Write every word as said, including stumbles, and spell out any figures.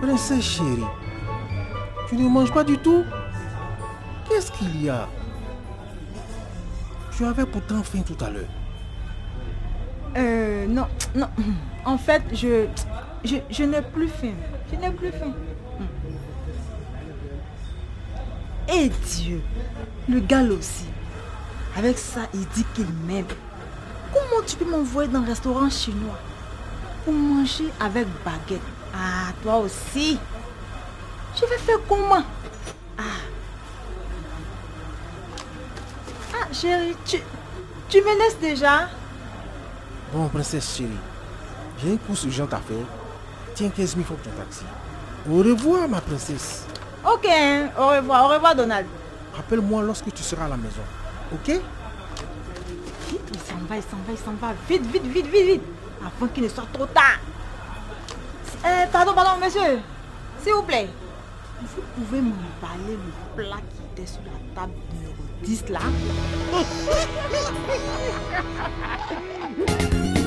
Princesse chérie, tu ne manges pas du tout? Qu'est-ce qu'il y a? Tu avais pourtant faim tout à l'heure. Euh, non, non. En fait, je, je, je n'ai plus faim. Je n'ai plus faim. Et Dieu, le gars là aussi. Avec ça, il dit qu'il m'aime. Comment tu peux m'envoyer dans un restaurant chinois pour manger avec baguette? Ah, toi aussi. Je vais faire comment? Ah. Ah, chérie, tu, tu me laisses déjà? Bon, princesse chérie, j'ai une course urgente à faire. Tiens quinze mille francs pour ton taxi. Au revoir, ma princesse. Ok, au revoir, au revoir Donald. Rappelle-moi lorsque tu seras à la maison, ok? Il s'en va, il s'en va, il s'en va. Vite, vite, vite, vite, vite. Avant qu'il ne soit trop tard. Euh, pardon, pardon, monsieur. S'il vous plaît. Vous pouvez m'emballer le plat qui était sur la table numéro dix là?